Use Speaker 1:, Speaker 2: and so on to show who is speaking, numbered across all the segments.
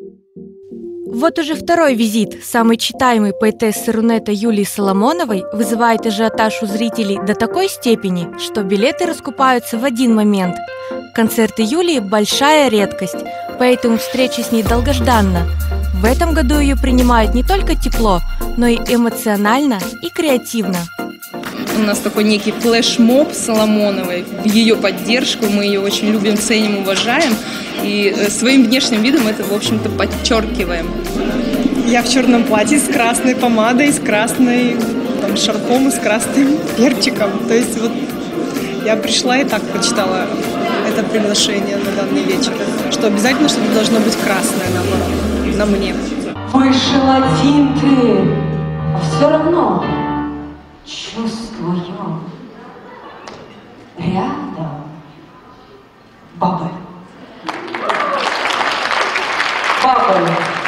Speaker 1: Вот уже второй визит самой читаемой поэтессы Рунета Юлии Соломоновой вызывает ажиотаж у зрителей до такой степени, что билеты раскупаются в один момент. Концерты Юлии – большая редкость, поэтому встреча с ней долгожданна. В этом году ее принимают не только тепло, но и эмоционально и креативно.
Speaker 2: У нас такой некий флешмоб Соломоновой в ее поддержку. Мы ее очень любим, ценим, уважаем. И своим внешним видом это, в общем-то, подчеркиваем.
Speaker 3: Я в черном платье с красной помадой, с красной шарфом и с красным перчиком. То есть вот я пришла и так почитала это приглашение на данный вечер. Что обязательно что-то должно быть красное, наоборот, на мне.
Speaker 4: Вышел один ты, а все равно чувствую рядом бабы. Бабы.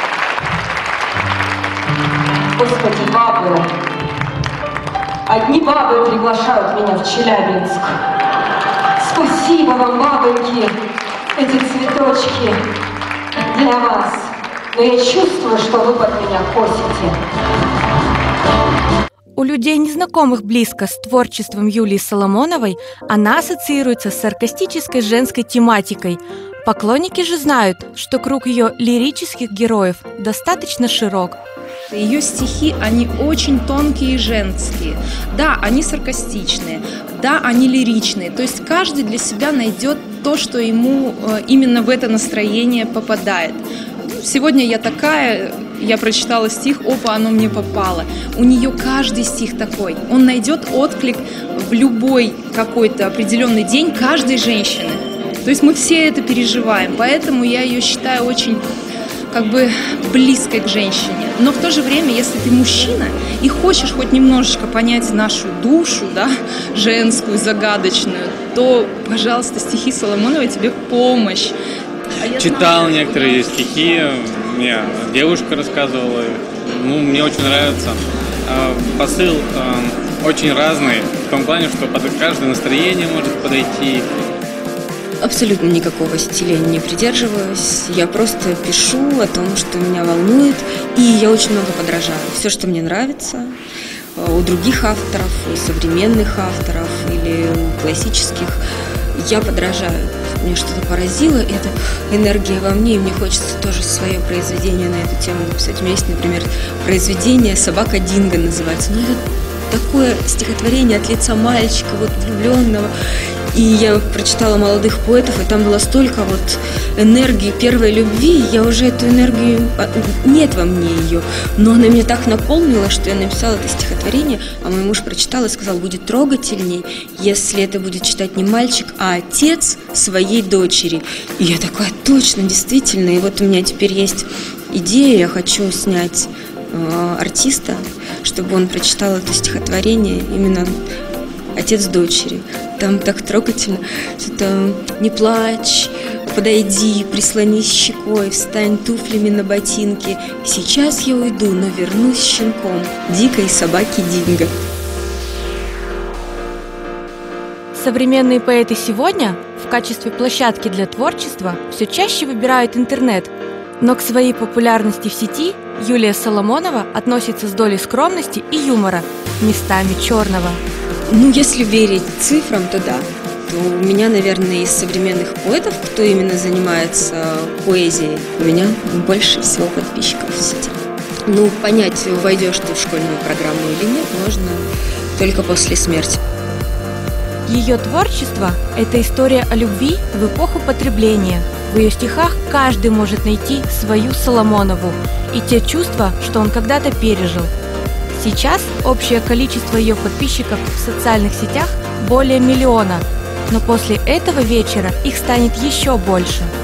Speaker 4: Господи, бабы. Одни бабы приглашают меня в Челябинск. Спасибо вам, бабоньки, эти цветочки для вас. Но я чувствую, что вы под меня косите.
Speaker 1: У людей, незнакомых близко с творчеством Юлии Соломоновой, она ассоциируется с саркастической женской тематикой. Поклонники же знают, что круг ее лирических героев достаточно широк.
Speaker 2: Ее стихи, они очень тонкие и женские. Да, они саркастичные, да, они лиричные. То есть каждый для себя найдет то, что ему именно в это настроение попадает. Сегодня я такая, я прочитала стих, опа, оно мне попало. У нее каждый стих такой. Он найдет отклик в любой какой-то определенный день каждой женщины. То есть мы все это переживаем, поэтому я ее считаю очень близкой к женщине. Но в то же время, если ты мужчина и хочешь хоть немножечко понять нашу душу, да, женскую, загадочную, то, пожалуйста, стихи Соломоновой тебе в помощь.
Speaker 5: Читал некоторые ее стихи, мне девушка рассказывала, мне очень нравится. Посыл очень разный, в том плане, что под каждое настроение может подойти.
Speaker 6: Абсолютно никакого стиля не придерживаюсь. Я просто пишу о том, что меня волнует, и я очень много подражаю. Все, что мне нравится, у других авторов, у современных авторов или у классических, я подражаю. Меня что-то поразило, это энергия во мне, и мне хочется тоже свое произведение на эту тему написать. У меня есть, например, произведение «Собака Динго» называется. Это такое стихотворение от лица мальчика, влюбленного. И я прочитала молодых поэтов, и там было столько энергии первой любви. Я уже эту энергию, нет во мне ее, но она меня так наполнила, что я написала это стихотворение, а мой муж прочитал и сказал, будет трогательней, если это будет читать не мальчик, а отец своей дочери. И я такая, точно, действительно. И вот у меня теперь есть идея, я хочу снять артиста, чтобы он прочитал это стихотворение именно отец дочери. Там так трогательно, что-то не плачь, подойди, прислонись щекой, встань туфлями на ботинки. Сейчас я уйду, но вернусь щенком дикой собаки Динго.
Speaker 1: Современные поэты сегодня в качестве площадки для творчества все чаще выбирают интернет. Но к своей популярности в сети Юлия Соломонова относится с долей скромности и юмора, местами черного.
Speaker 6: Если верить цифрам, то да. То у меня, наверное, из современных поэтов, кто именно занимается поэзией, у меня больше всего подписчиков в сети. Понять, войдешь ты в школьную программу или нет, можно только после смерти.
Speaker 1: Ее творчество – это история о любви в эпоху потребления. В ее стихах каждый может найти свою Соломонову и те чувства, что он когда-то пережил. Сейчас общее количество ее подписчиков в социальных сетях более 1 миллиона, но после этого вечера их станет еще больше.